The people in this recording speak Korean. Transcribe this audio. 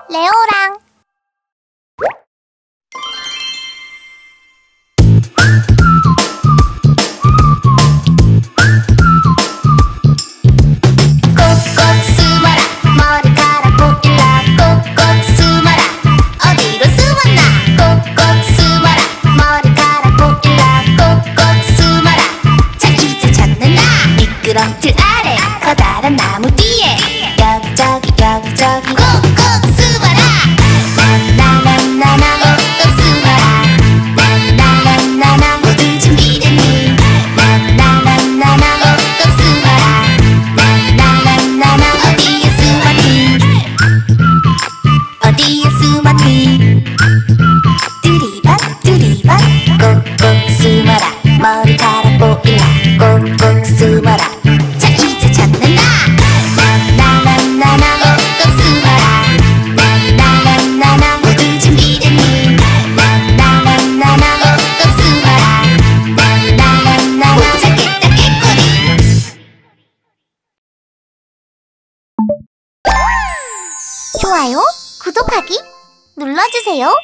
레오랑. 꼭꼭 숨어라 머리카락 보일라 꼭꼭 숨어라 어디로 숨었나 꼭꼭 숨어라 머리카락 보일라 꼭꼭 숨어라 자 이제 찾는다 미끄럼틀 아래 커다란 나무 뒤에 여기저기 여기저기 꼭꼭 숨어라 나나나나나 꼭꼭 숨어라 나나나나나 모두 준비됐니 나나나나나 꼭꼭 숨어라 나나나나 어디에 숨었니 어디에 숨었니 뚜리박 뚜리박 꼭꼭 숨어라 머리카락 보일라 꼭꼭 숨어라 자 이제 찾는다 나나나나나 꼭꼭 숨어라 나나나나 모두 준비됐니 나나나나 꼭꼭 숨어라 나나나나 못 찾겠다 깨꼬리 좋아요, 구독하기 눌러주세요.